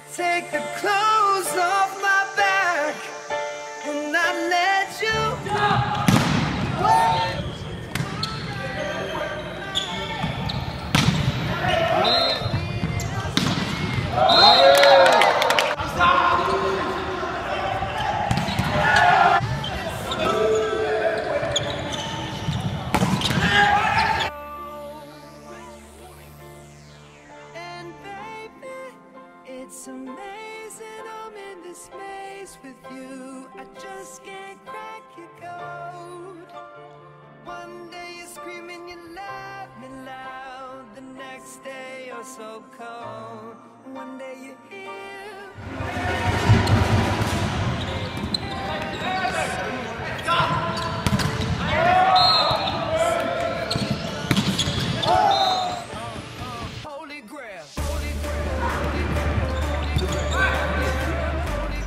Take the clothes off my back and I let you go. And baby, it's amazing I'm in this space with you. I just can't crack your code. One day you're screaming you love me loud, the next day you're so cold. One day you're here. Holy grail, holy grail, holy grail, holy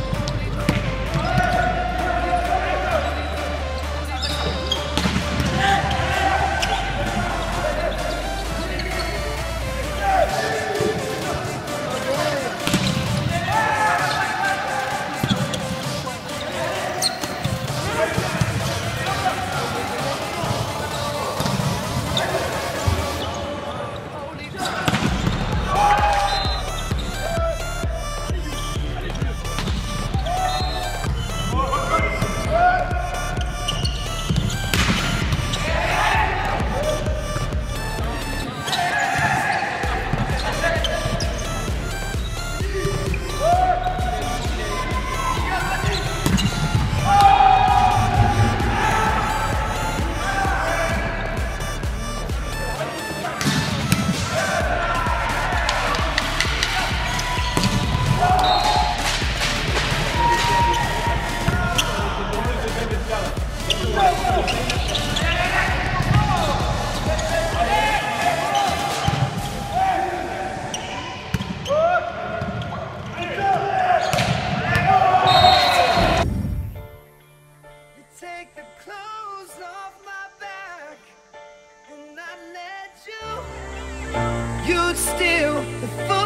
Take the clothes off my back and I let you. You'd steal the